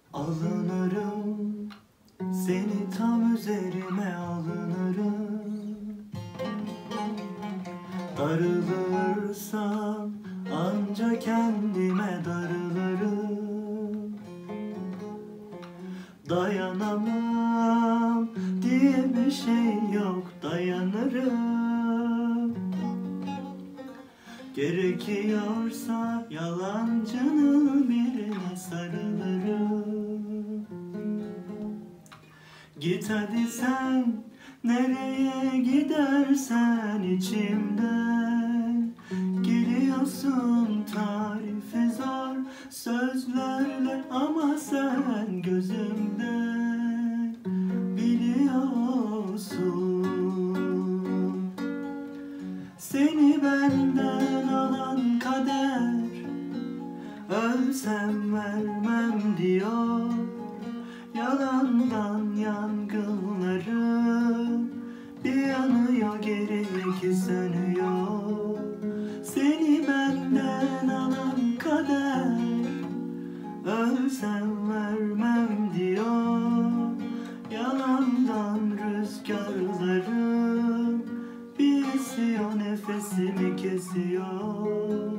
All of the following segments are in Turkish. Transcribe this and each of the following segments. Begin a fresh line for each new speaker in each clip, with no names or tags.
Alınırım, seni tam üzerime alınırım. Darılırsam anca kendime darılırım. Dayanamam diye bir şey yok, dayanırım. Gerekiyorsa yalancının birine sarılırım. Git hadi sen, nereye gidersen içimden. Geliyorsun tarifi zor sözlerle ama sen gözümden biliyorsun. Seni benden alan kader, ölsem vermem diyor. Yalandan yangınlarım bir yanıyor, geri iki sönüyor. Seni benden alan kader, ölsem vermem diyor. Yalandan rüzgarlarım bir esiyor, nefesimi kesiyor.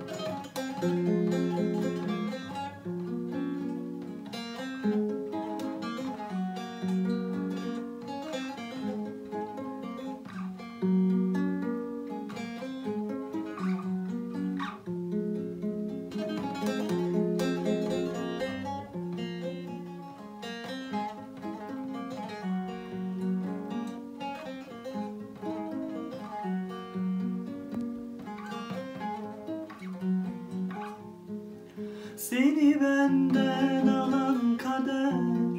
Seni benden alan kader,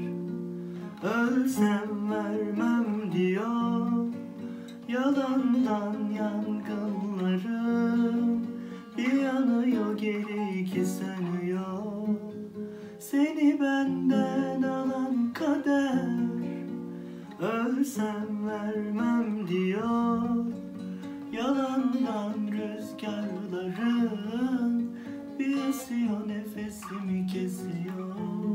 ölsem vermem diyor. Yalandan yangınlarım bir yanıyor, geri iki sönüyor. Seni benden alan kader, ölsem vermem diyor. Yalandan rüzgarların bir esiyor, nefesimi kesiyor.